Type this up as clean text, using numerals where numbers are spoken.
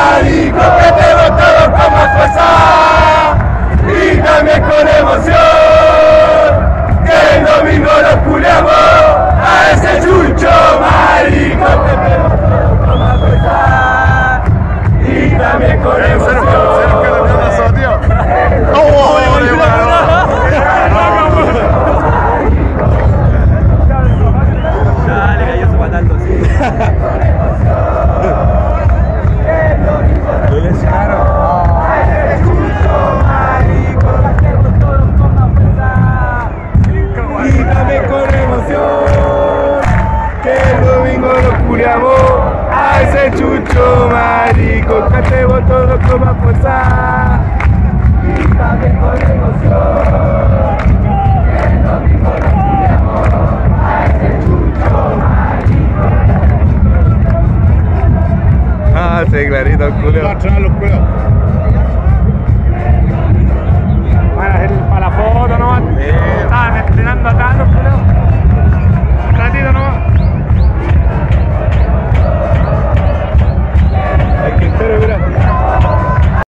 marico, cantemos todos con más fuerza y también con emoción, que el domingo nos culiamos a ese chucho marico, cantemos todos con más fuerza y también con emoción. A ese chucho marico, cantemos todos con más fuerza y también con emoción, que el domingo nos culiamos a ese chucho marico. Ah, sí, clarito, el culo.